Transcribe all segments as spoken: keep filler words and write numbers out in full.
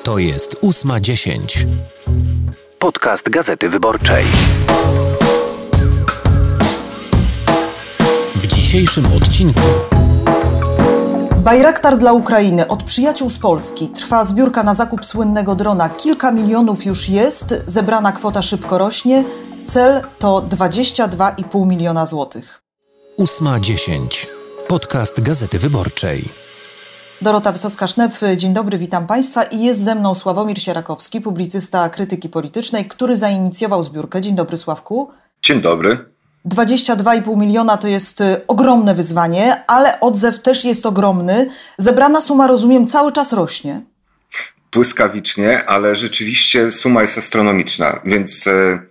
To jest ósma dziesięć. Podcast Gazety Wyborczej. W dzisiejszym odcinku. Bajraktar dla Ukrainy od przyjaciół z Polski. Trwa zbiórka na zakup słynnego drona. Kilka milionów już jest, zebrana kwota szybko rośnie. Cel to dwadzieścia dwa i pół miliona złotych. ósma dziesięć. Podcast Gazety Wyborczej. Dorota Wysocka-Sznep, dzień dobry, witam Państwa i jest ze mną Sławomir Sierakowski, publicysta krytyki politycznej, który zainicjował zbiórkę. Dzień dobry, Sławku. Dzień dobry. dwadzieścia dwa i pół miliona to jest ogromne wyzwanie, ale odzew też jest ogromny. Zebrana suma, rozumiem, cały czas rośnie. Błyskawicznie, ale rzeczywiście suma jest astronomiczna, więc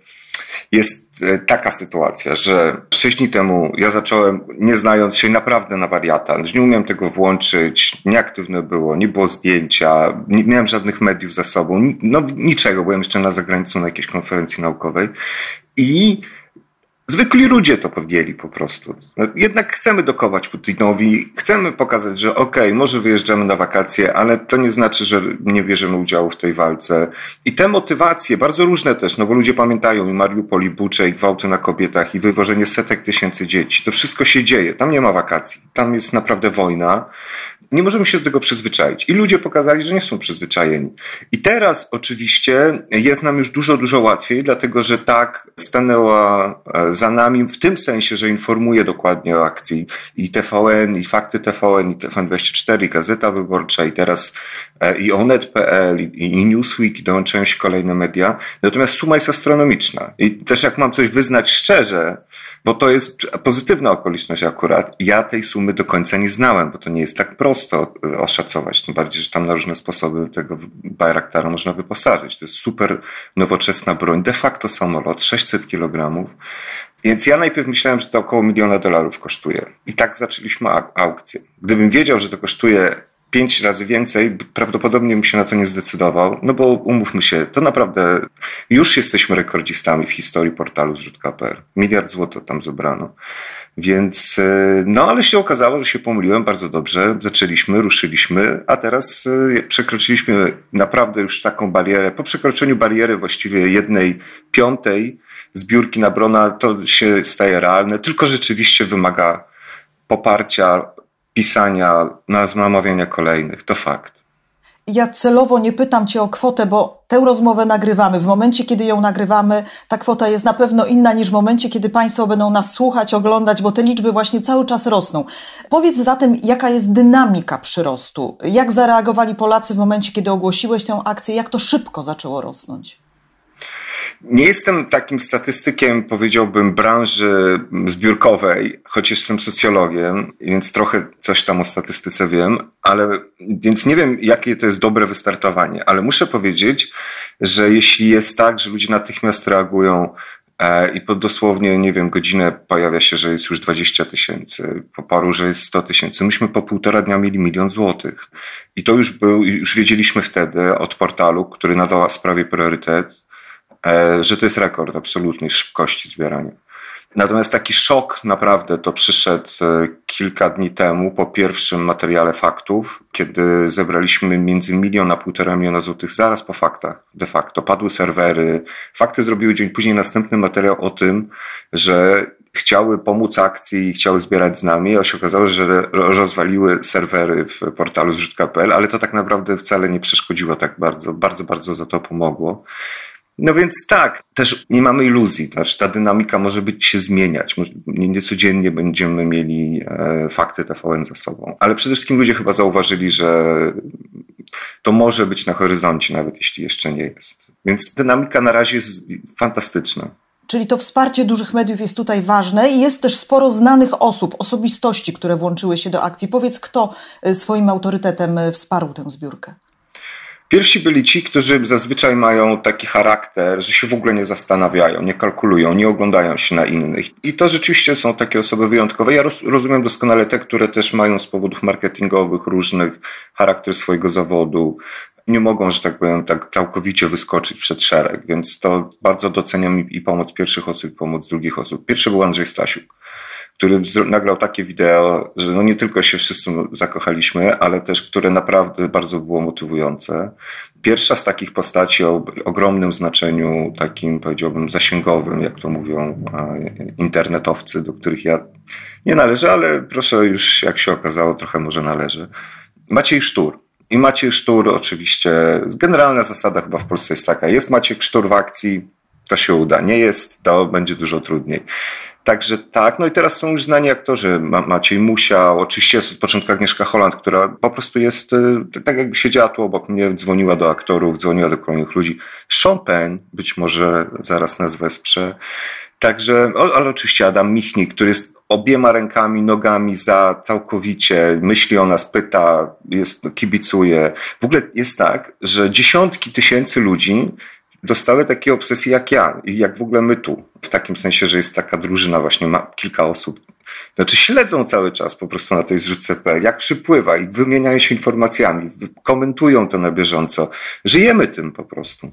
jest taka sytuacja, że sześć dni temu ja zacząłem, nie znając się naprawdę na wariata, nie umiałem tego włączyć, nieaktywne było, nie było zdjęcia, nie miałem żadnych mediów za sobą, no niczego, byłem jeszcze na zagranicy na jakiejś konferencji naukowej i zwykli ludzie to podjęli po prostu. Jednak chcemy dokować Putinowi, chcemy pokazać, że okej, okay, może wyjeżdżamy na wakacje, ale to nie znaczy, że nie bierzemy udziału w tej walce. I te motywacje, bardzo różne też, no bo ludzie pamiętają i Mariupol, i Bucze, i gwałty na kobietach, i wywożenie setek tysięcy dzieci. To wszystko się dzieje, tam nie ma wakacji, tam jest naprawdę wojna. Nie możemy się do tego przyzwyczaić. I ludzie pokazali, że nie są przyzwyczajeni. I teraz oczywiście jest nam już dużo, dużo łatwiej, dlatego że tak stanęła za nami w tym sensie, że informuje dokładnie o akcji i T V N, i Fakty T V N, i T V N dwadzieścia cztery, i Gazeta Wyborcza, i teraz i Onet kropka P L, i, i Newsweek, i dołączają się kolejne media. Natomiast suma jest astronomiczna. I też jak mam coś wyznać szczerze, bo to jest pozytywna okoliczność akurat, ja tej sumy do końca nie znałem, bo to nie jest tak prosto oszacować. Tym bardziej, że tam na różne sposoby tego Bajraktara można wyposażyć. To jest super nowoczesna broń, de facto samolot, sześćset kilogramów. Więc ja najpierw myślałem, że to około miliona dolarów kosztuje. I tak zaczęliśmy aukcję. Gdybym wiedział, że to kosztuje pięć razy więcej, prawdopodobnie bym się na to nie zdecydował, no bo umówmy się, to naprawdę już jesteśmy rekordzistami w historii portalu zrzut kropka p l. Miliard złotych tam zebrano. Więc, no ale się okazało, że się pomyliłem bardzo dobrze. Zaczęliśmy, ruszyliśmy, a teraz przekroczyliśmy naprawdę już taką barierę. Po przekroczeniu bariery właściwie jednej piątej zbiórki na drona to się staje realne, tylko rzeczywiście wymaga poparcia, pisania, namawiania kolejnych. To fakt. Ja celowo nie pytam Cię o kwotę, bo tę rozmowę nagrywamy. W momencie, kiedy ją nagrywamy, ta kwota jest na pewno inna niż w momencie, kiedy Państwo będą nas słuchać, oglądać, bo te liczby właśnie cały czas rosną. Powiedz zatem, jaka jest dynamika przyrostu? Jak zareagowali Polacy w momencie, kiedy ogłosiłeś tę akcję? Jak to szybko zaczęło rosnąć? Nie jestem takim statystykiem, powiedziałbym, branży zbiórkowej, choć jestem socjologiem, więc trochę coś tam o statystyce wiem, ale więc nie wiem, jakie to jest dobre wystartowanie, ale muszę powiedzieć, że jeśli jest tak, że ludzie natychmiast reagują e, i po dosłownie, nie wiem, godzinę pojawia się, że jest już dwadzieścia tysięcy, po paru, że jest sto tysięcy, myśmy po półtora dnia mieli milion złotych. I to już był, już wiedzieliśmy wtedy od portalu, który nadał sprawie priorytet, że to jest rekord absolutnej szybkości zbierania. Natomiast taki szok naprawdę to przyszedł kilka dni temu po pierwszym materiale faktów, kiedy zebraliśmy między milion a półtora miliona złotych zaraz po faktach. De facto padły serwery. Fakty zrobiły dzień później następny materiał o tym, że chciały pomóc akcji i chciały zbierać z nami, a się okazało, że rozwaliły serwery w portalu zrzut kropka p l, ale to tak naprawdę wcale nie przeszkodziło tak bardzo. Bardzo, bardzo za to pomogło. No więc tak, też nie mamy iluzji, znaczy ta dynamika może być się zmieniać, nie, nie codziennie będziemy mieli e, Fakty T V N za sobą, ale przede wszystkim ludzie chyba zauważyli, że to może być na horyzoncie, nawet jeśli jeszcze nie jest. Więc dynamika na razie jest fantastyczna. Czyli to wsparcie dużych mediów jest tutaj ważne i jest też sporo znanych osób, osobistości, które włączyły się do akcji. Powiedz, kto swoim autorytetem wsparł tę zbiórkę? Pierwsi byli ci, którzy zazwyczaj mają taki charakter, że się w ogóle nie zastanawiają, nie kalkulują, nie oglądają się na innych. I to rzeczywiście są takie osoby wyjątkowe. Ja roz, rozumiem doskonale te, które też mają z powodów marketingowych różnych charakter swojego zawodu. Nie mogą, że tak powiem, tak całkowicie wyskoczyć przed szereg, więc to bardzo doceniam i pomoc pierwszych osób, i pomoc drugich osób. Pierwszy był Andrzej Stasiuk, który nagrał takie wideo, że no nie tylko się wszyscy zakochaliśmy, ale też które naprawdę bardzo było motywujące. Pierwsza z takich postaci o ogromnym znaczeniu, takim powiedziałbym zasięgowym, jak to mówią internetowcy, do których ja nie należę, ale proszę już jak się okazało trochę może należy. Maciej Sztur. I Maciej Sztur oczywiście, generalna zasada chyba w Polsce jest taka, jest Maciek Sztur w akcji, to się uda, nie jest, to będzie dużo trudniej. Także tak, no i teraz są już znani aktorzy, Maciej Musiał, oczywiście jest od początku Agnieszka Holland, która po prostu jest, tak jakby siedziała tu obok mnie, dzwoniła do aktorów, dzwoniła do kolejnych ludzi. Sean Penn, być może zaraz nas wesprze. Także, ale oczywiście Adam Michnik, który jest obiema rękami, nogami za całkowicie, myśli o nas, pyta, jest, kibicuje. W ogóle jest tak, że dziesiątki tysięcy ludzi dostały takie obsesje jak ja i jak w ogóle my tu. W takim sensie, że jest taka drużyna właśnie, ma kilka osób. Znaczy śledzą cały czas po prostu na tej zrzutce kropka pe el, jak przypływa i wymieniają się informacjami, komentują to na bieżąco. Żyjemy tym po prostu.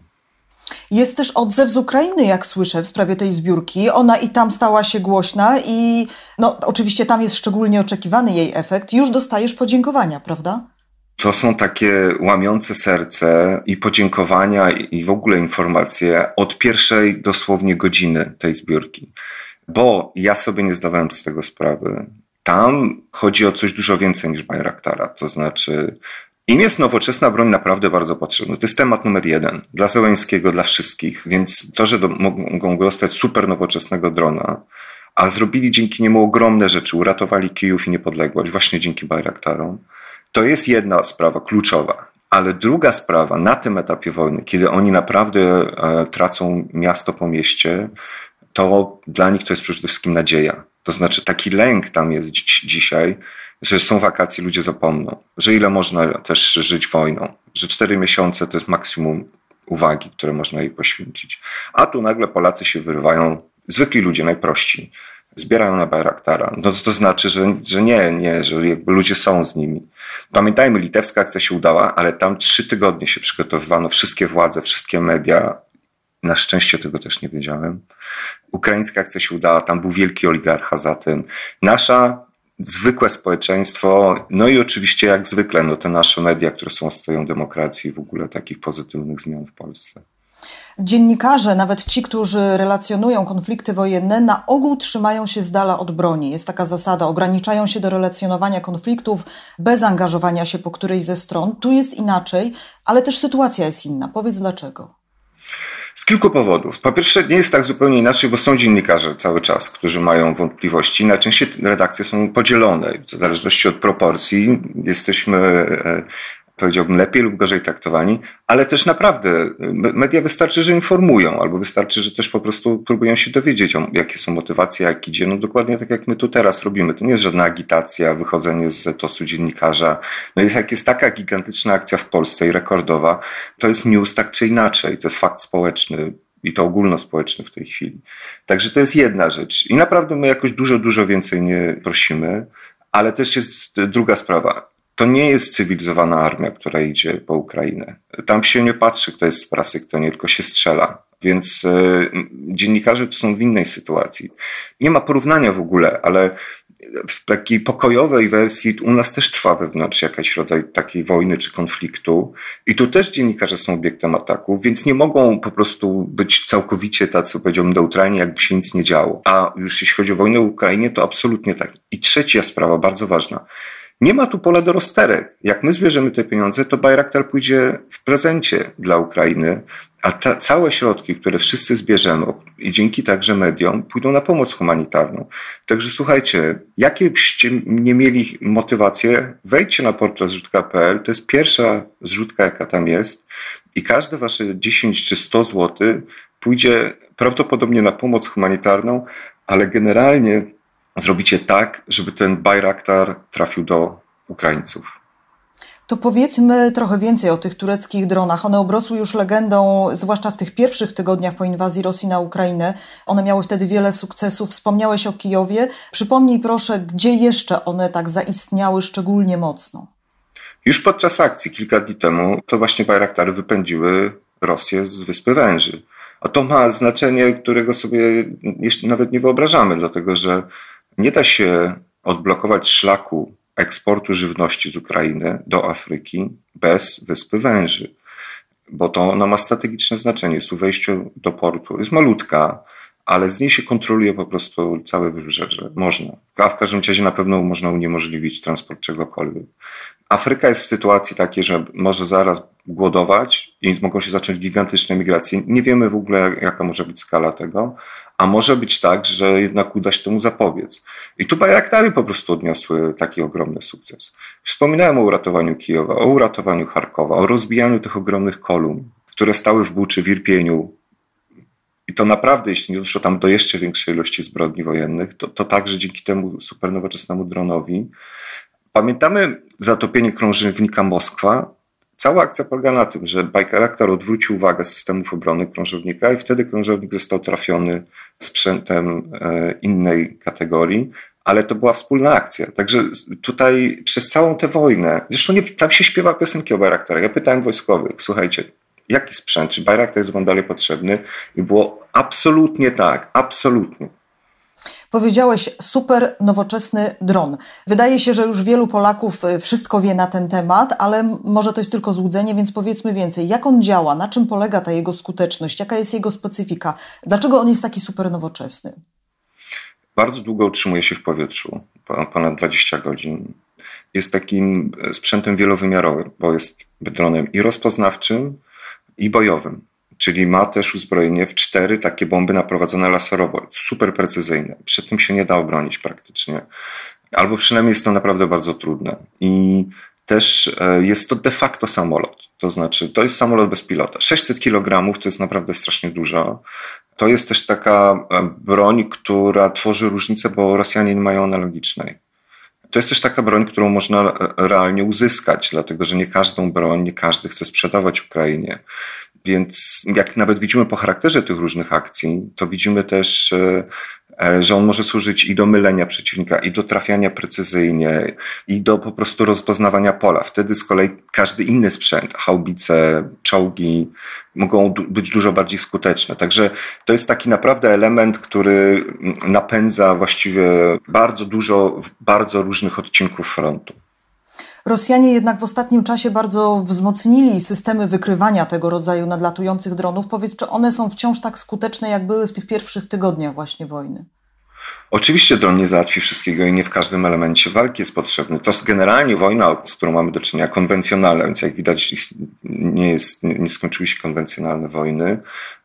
Jest też odzew z Ukrainy, jak słyszę, w sprawie tej zbiórki. Ona i tam stała się głośna i no oczywiście tam jest szczególnie oczekiwany jej efekt. Już dostajesz podziękowania, prawda? To są takie łamiące serce i podziękowania i w ogóle informacje od pierwszej dosłownie godziny tej zbiórki. Bo ja sobie nie zdawałem z tego sprawy. Tam chodzi o coś dużo więcej niż Bajraktara. To znaczy im jest nowoczesna broń naprawdę bardzo potrzebna. To jest temat numer jeden dla Zełenskiego, dla wszystkich. Więc to, że do, mogą dostać super nowoczesnego drona, a zrobili dzięki niemu ogromne rzeczy, uratowali Kijów i niepodległość właśnie dzięki Bajraktarom, to jest jedna sprawa kluczowa. Ale druga sprawa na tym etapie wojny, kiedy oni naprawdę e, tracą miasto po mieście, to dla nich to jest przede wszystkim nadzieja. To znaczy taki lęk tam jest dzi- dzisiaj, że są wakacje, ludzie zapomną, że ile można też żyć wojną, że cztery miesiące to jest maksimum uwagi, które można jej poświęcić. A tu nagle Polacy się wyrywają, zwykli ludzie, najprości, zbierają na Bajraktara. No to, to znaczy, że, że nie, nie, że jakby ludzie są z nimi. Pamiętajmy, litewska akcja się udała, ale tam trzy tygodnie się przygotowywano, wszystkie władze, wszystkie media. Na szczęście tego też nie wiedziałem. Ukraińska akcja się udała, tam był wielki oligarcha za tym. Nasza zwykłe społeczeństwo, no i oczywiście jak zwykle, no te nasze media, które są ostoją demokracji i w ogóle takich pozytywnych zmian w Polsce. Dziennikarze, nawet ci, którzy relacjonują konflikty wojenne, na ogół trzymają się z dala od broni. Jest taka zasada, ograniczają się do relacjonowania konfliktów bez angażowania się po którejś ze stron. Tu jest inaczej, ale też sytuacja jest inna. Powiedz dlaczego. Z kilku powodów. Po pierwsze, nie jest tak zupełnie inaczej, bo są dziennikarze cały czas, którzy mają wątpliwości. Najczęściej redakcje są podzielone. W zależności od proporcji jesteśmy, powiedziałbym, lepiej lub gorzej traktowani, ale też naprawdę media wystarczy, że informują, albo wystarczy, że też po prostu próbują się dowiedzieć, jakie są motywacje, jak idzie. No dokładnie tak, jak my tu teraz robimy. To nie jest żadna agitacja, wychodzenie z etosu dziennikarza. No jest, jak jest taka gigantyczna akcja w Polsce i rekordowa, to jest news tak czy inaczej. To jest fakt społeczny i to ogólnospołeczny w tej chwili. Także to jest jedna rzecz. I naprawdę my jakoś dużo, dużo więcej nie prosimy, ale też jest druga sprawa. To nie jest cywilizowana armia, która idzie po Ukrainę. Tam się nie patrzy, kto jest z prasy, kto nie, tylko się strzela. Więc e, dziennikarze tu są w innej sytuacji. Nie ma porównania w ogóle, ale w takiej pokojowej wersji u nas też trwa wewnątrz jakiś rodzaj takiej wojny czy konfliktu. I tu też dziennikarze są obiektem ataków, więc nie mogą po prostu być całkowicie tacy, powiedziałbym, neutralni, jakby się nic nie działo. A już jeśli chodzi o wojnę w Ukrainie, to absolutnie tak. I trzecia sprawa, bardzo ważna. Nie ma tu pola do rozterek. Jak my zbierzemy te pieniądze, to Bajraktar pójdzie w prezencie dla Ukrainy, a ta, całe środki, które wszyscy zbierzemy i dzięki także mediom, pójdą na pomoc humanitarną. Także słuchajcie, jakie byście nie mieli motywacje, wejdźcie na portal zrzutka kropka pe el, to jest pierwsza zrzutka, jaka tam jest i każde wasze dziesięć czy sto złotych pójdzie prawdopodobnie na pomoc humanitarną, ale generalnie zrobicie tak, żeby ten Bajraktar trafił do Ukraińców. To powiedzmy trochę więcej o tych tureckich dronach. One obrosły już legendą, zwłaszcza w tych pierwszych tygodniach po inwazji Rosji na Ukrainę. One miały wtedy wiele sukcesów. Wspomniałeś o Kijowie. Przypomnij proszę, gdzie jeszcze one tak zaistniały szczególnie mocno? Już podczas akcji kilka dni temu to właśnie Bajraktary wypędziły Rosję z Wyspy Węży. A to ma znaczenie, którego sobie jeszcze nawet nie wyobrażamy, dlatego że Nie da się odblokować szlaku eksportu żywności z Ukrainy do Afryki bez Wyspy Węży, bo to ona ma strategiczne znaczenie. Jest u wejściu do portu. Jest malutka, ale z niej się kontroluje po prostu całe wybrzeże. Można. A w każdym razie na pewno można uniemożliwić transport czegokolwiek. Afryka jest w sytuacji takiej, że może zaraz głodować i mogą się zacząć gigantyczne migracje. Nie wiemy w ogóle, jaka może być skala tego, a może być tak, że jednak uda się temu zapobiec. I tu Bajraktary po prostu odniosły taki ogromny sukces. Wspominałem o uratowaniu Kijowa, o uratowaniu Charkowa, o rozbijaniu tych ogromnych kolumn, które stały w Buczy, w Irpieniu. I to naprawdę, jeśli nie doszło tam do jeszcze większej ilości zbrodni wojennych, to, to także dzięki temu supernowoczesnemu dronowi. Pamiętamy zatopienie krążownika Moskwa. Cała akcja polega na tym, że Bajraktar odwrócił uwagę systemów obrony krążownika i wtedy krążownik został trafiony sprzętem innej kategorii, ale to była wspólna akcja. Także tutaj przez całą tę wojnę, zresztą nie, tam się śpiewa piosenki o Bajraktarach. Ja pytałem wojskowych, słuchajcie, jaki sprzęt, czy Bajraktar jest wam dalej potrzebny? I było absolutnie tak, absolutnie. Powiedziałeś super nowoczesny dron. Wydaje się, że już wielu Polaków wszystko wie na ten temat, ale może to jest tylko złudzenie, więc powiedzmy więcej. Jak on działa? Na czym polega ta jego skuteczność? Jaka jest jego specyfika? Dlaczego on jest taki super nowoczesny? Bardzo długo utrzymuje się w powietrzu, ponad dwadzieścia godzin. Jest takim sprzętem wielowymiarowym, bo jest dronem i rozpoznawczym, i bojowym. Czyli ma też uzbrojenie w cztery takie bomby naprowadzone laserowo, super precyzyjne. Przed tym się nie da obronić praktycznie. Albo przynajmniej jest to naprawdę bardzo trudne. I też jest to de facto samolot. To znaczy, to jest samolot bez pilota. sześćset kilogramów to jest naprawdę strasznie dużo. To jest też taka broń, która tworzy różnicę, bo Rosjanie nie mają analogicznej. To jest też taka broń, którą można realnie uzyskać, dlatego że nie każdą broń, nie każdy chce sprzedawać Ukrainie. Więc jak nawet widzimy po charakterze tych różnych akcji, to widzimy też, że on może służyć i do mylenia przeciwnika, i do trafiania precyzyjnie, i do po prostu rozpoznawania pola. Wtedy z kolei każdy inny sprzęt, haubice, czołgi, mogą być dużo bardziej skuteczne. Także to jest taki naprawdę element, który napędza właściwie bardzo dużo, bardzo różnych odcinków frontu. Rosjanie jednak w ostatnim czasie bardzo wzmocnili systemy wykrywania tego rodzaju nadlatujących dronów. Powiedz, czy one są wciąż tak skuteczne, jak były w tych pierwszych tygodniach właśnie wojny? Oczywiście dron nie załatwi wszystkiego i nie w każdym elemencie walki jest potrzebny. To jest generalnie wojna, z którą mamy do czynienia, konwencjonalna, więc jak widać nie, jest, nie skończyły się konwencjonalne wojny.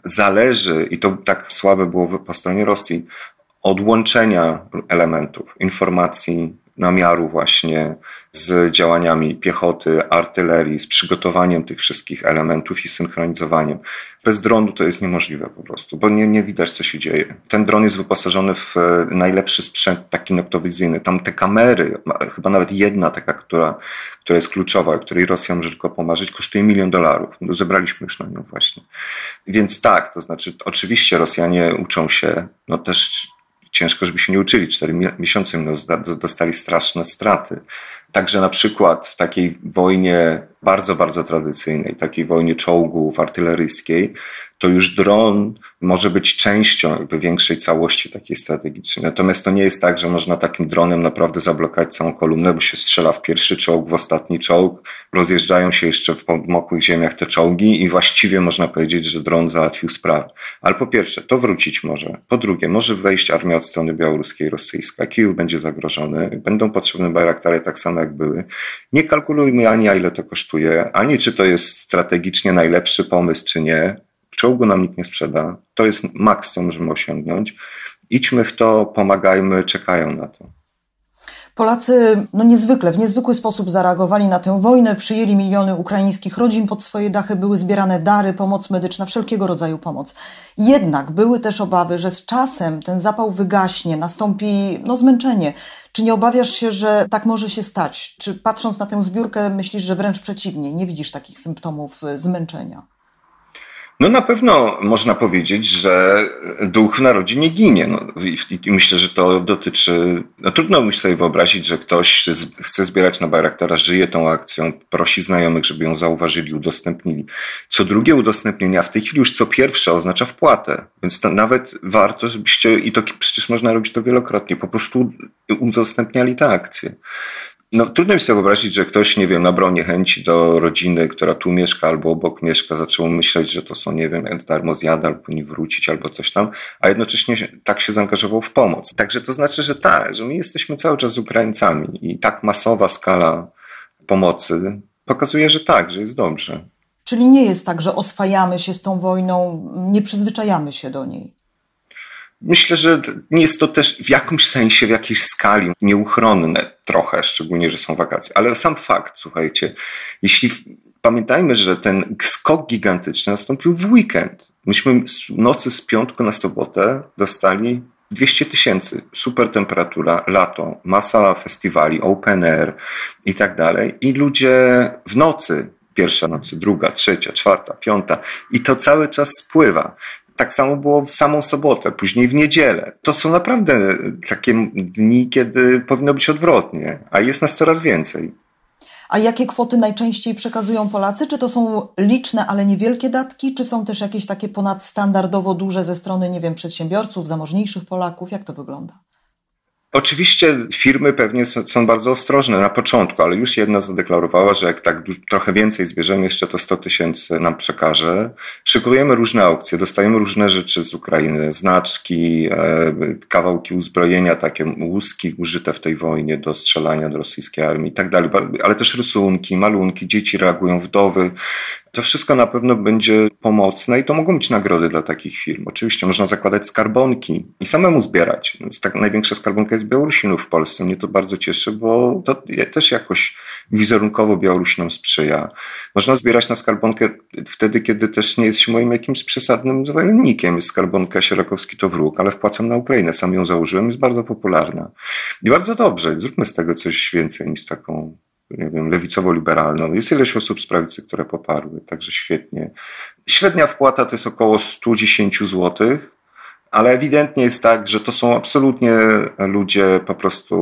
Zależy, i to tak słabe było po stronie Rosji, od łączenia elementów, informacji, namiaru właśnie z działaniami piechoty, artylerii, z przygotowaniem tych wszystkich elementów i synchronizowaniem. Bez dronu to jest niemożliwe po prostu, bo nie, nie widać, co się dzieje. Ten dron jest wyposażony w najlepszy sprzęt taki noktowizyjny. Tam te kamery, chyba nawet jedna taka, która, która jest kluczowa, o której Rosja może tylko pomarzyć, kosztuje milion dolarów. No, zebraliśmy już na nią właśnie. Więc tak, to znaczy oczywiście Rosjanie uczą się, no też ciężko, żeby się nie uczyli. Cztery miesiące no, dostali straszne straty. Także na przykład w takiej wojnie bardzo, bardzo tradycyjnej, takiej wojnie czołgów artyleryjskiej, to już dron może być częścią jakby większej całości takiej strategicznej. Natomiast to nie jest tak, że można takim dronem naprawdę zablokować całą kolumnę, bo się strzela w pierwszy czołg, w ostatni czołg, rozjeżdżają się jeszcze w podmokłych ziemiach te czołgi i właściwie można powiedzieć, że dron załatwił sprawę. Ale po pierwsze, to wrócić może. Po drugie, może wejść armia od strony białoruskiej, rosyjska. Kijów będzie zagrożony. Będą potrzebne Bajraktary tak samo jak były. Nie kalkulujmy ani ile to kosztuje, ani czy to jest strategicznie najlepszy pomysł, czy nie. Czołgu nam nikt nie sprzeda. To jest maks, co możemy osiągnąć. Idźmy w to, pomagajmy, czekają na to. Polacy no niezwykle, w niezwykły sposób zareagowali na tę wojnę, przyjęli miliony ukraińskich rodzin pod swoje dachy, były zbierane dary, pomoc medyczna, wszelkiego rodzaju pomoc. Jednak były też obawy, że z czasem ten zapał wygaśnie, nastąpi no, zmęczenie. Czy nie obawiasz się, że tak może się stać? Czy patrząc na tę zbiórkę myślisz, że wręcz przeciwnie, nie widzisz takich symptomów zmęczenia? No na pewno można powiedzieć, że duch w narodzie nie ginie. No, i, i myślę, że to dotyczy... No, trudno mi sobie wyobrazić, że ktoś chce zbierać na Bayraktara, żyje tą akcją, prosi znajomych, żeby ją zauważyli, udostępnili. Co drugie udostępnienie, a w tej chwili już co pierwsze oznacza wpłatę. Więc to nawet warto, żebyście, i to przecież można robić to wielokrotnie, po prostu udostępniali tę akcję. No, trudno mi sobie wyobrazić, że ktoś, nie wiem, nabrał niechęci do rodziny, która tu mieszka albo obok mieszka, zaczął myśleć, że to są, nie wiem, darmo zjada, albo powinni wrócić, albo coś tam, a jednocześnie tak się zaangażował w pomoc. Także to znaczy, że tak, że my jesteśmy cały czas Ukraińcami i tak masowa skala pomocy pokazuje, że tak, że jest dobrze. Czyli nie jest tak, że oswajamy się z tą wojną, nie przyzwyczajamy się do niej. Myślę, że nie jest to też w jakimś sensie, w jakiejś skali nieuchronne trochę, szczególnie, że są wakacje. Ale sam fakt, słuchajcie, jeśli pamiętajmy, że ten skok gigantyczny nastąpił w weekend. Myśmy z nocy z piątku na sobotę dostali dwieście tysięcy, super temperatura, lato, masa festiwali, open air i tak dalej. I ludzie w nocy, pierwsza nocy, druga, trzecia, czwarta, piąta i to cały czas spływa. Tak samo było w samą sobotę, później w niedzielę. To są naprawdę takie dni, kiedy powinno być odwrotnie, a jest nas coraz więcej. A jakie kwoty najczęściej przekazują Polacy? Czy to są liczne, ale niewielkie datki? Czy są też jakieś takie ponadstandardowo duże ze strony, nie wiem, przedsiębiorców, zamożniejszych Polaków? Jak to wygląda? Oczywiście firmy pewnie są, są bardzo ostrożne na początku, ale już jedna zadeklarowała, że jak tak du- trochę więcej zbierzemy, jeszcze to sto tysięcy nam przekaże. Szykujemy różne aukcje, dostajemy różne rzeczy z Ukrainy, znaczki, e, kawałki uzbrojenia, takie łuski użyte w tej wojnie do strzelania do rosyjskiej armii i tak dalej, ale też rysunki, malunki, dzieci reagują, wdowy. To wszystko na pewno będzie pomocne i to mogą być nagrody dla takich firm. Oczywiście można zakładać skarbonki i samemu zbierać. Więc tak największa skarbonka jest Białorusinów w Polsce. Mnie to bardzo cieszy, bo to też jakoś wizerunkowo Białorusinom sprzyja. Można zbierać na skarbonkę wtedy, kiedy też nie jest się moim jakimś przesadnym zwolennikiem. Jest skarbonka Sierakowski to wróg, ale wpłacam na Ukrainę. Sam ją założyłem, jest bardzo popularna. I bardzo dobrze. Zróbmy z tego coś więcej niż taką, nie wiem, lewicowo-liberalną. Jest ileś osób z prawicy, które poparły, także świetnie. Średnia wpłata to jest około sto dziesięć złotych, ale ewidentnie jest tak, że to są absolutnie ludzie po prostu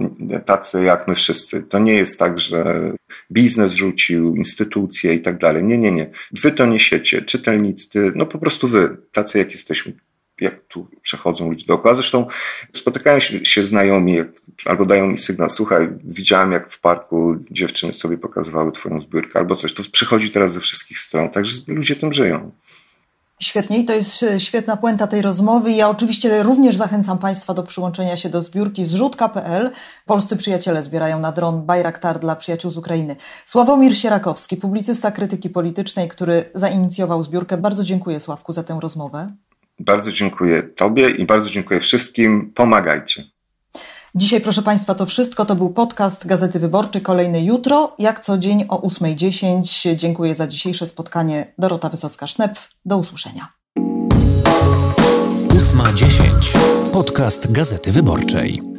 tacy jak my wszyscy. To nie jest tak, że biznes rzucił, instytucje i tak dalej. Nie, nie, nie. Wy to niesiecie, czytelnicy, no po prostu wy, tacy jak jesteśmy. Jak tu przechodzą ludzie dookoła. Zresztą spotykają się, się znajomi jak, albo dają mi sygnał, słuchaj, widziałem jak w parku dziewczyny sobie pokazywały twoją zbiórkę albo coś. To przychodzi teraz ze wszystkich stron, także ludzie tym żyją. Świetnie i to jest świetna puenta tej rozmowy. Ja oczywiście również zachęcam Państwa do przyłączenia się do zbiórki zrzutka kropka pe el. Polscy przyjaciele zbierają na dron Bayraktar dla przyjaciół z Ukrainy. Sławomir Sierakowski, publicysta krytyki politycznej, który zainicjował zbiórkę. Bardzo dziękuję, Sławku, za tę rozmowę. Bardzo dziękuję Tobie i bardzo dziękuję wszystkim. Pomagajcie. Dzisiaj, proszę Państwa, to wszystko. To był podcast Gazety Wyborczej. Kolejny jutro, jak co dzień o ósma dziesięć. Dziękuję za dzisiejsze spotkanie. Dorota Wysocka-Sznepf. Do usłyszenia. ósma dziesięć. Podcast Gazety Wyborczej.